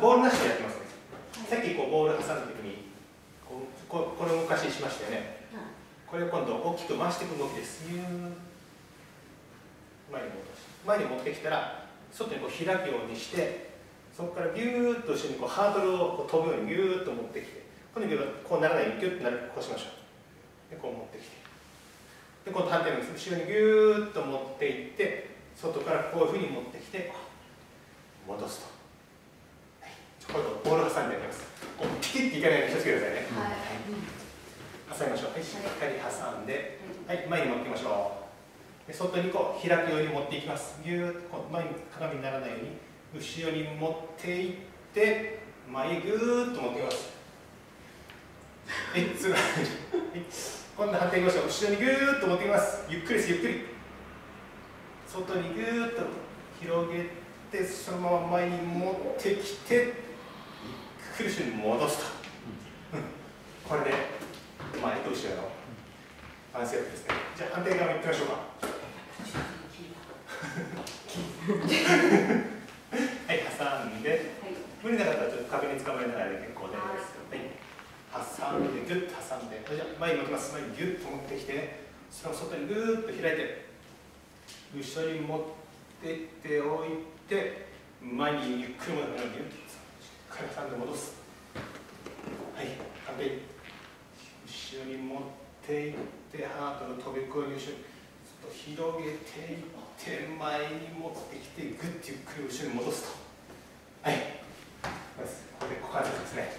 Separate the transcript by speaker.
Speaker 1: ボールなしでやってますね。さっきこうボール挟んだ時にこれ動かししましたよね。これを今度大きく回していく動きです。前に持ってきたら外にこう開くようにして、そこからギューッと後ろにこうハードルをこう飛ぶようにギューッと持ってきて、このギューッこうならないようにギュッとこうしましょう。でこう持ってきて、で今度反対の後ろにギューッと持っていって、外からこういうふうに持ってきて戻すと。これボール挟んでやります。こうピキッていかないように気をつけてくださいね。挟みましょう。はい、しっかり挟んで、はい、前に持ってきましょう。で外にこう開くように持っていきます。ぎゅーっとこう前に鏡にならないように後ろに持っていって前にぐーっと持ってきます。今度反対いきましょう。後ろにぐーっと持ってきます。ゆっくりです、ゆっくり。外にぐーっと広げて、そのまま前に持ってきて、ゆっくり後ろに戻すと。これで前と後ろのバランスアップですね。じゃあ反対側に行きましょうか。はい、挟んで、無理なかったらちょっと壁につかまりながらで結構です。はい、挟んで、ギュッと挟んで、じゃあ前に持ってます。前にギュッと持ってきて、その外にぐーっと開いて、後ろに持ってっておいて、前にゆっくり戻るようにギュッとしっかり挟んで戻す。はい、完璧。後ろに持っていって、ハートの飛び越える後ろに広げていって、前に持ってきて、ぐっとゆっくり後ろに戻すと。はい。これで股関節ですね。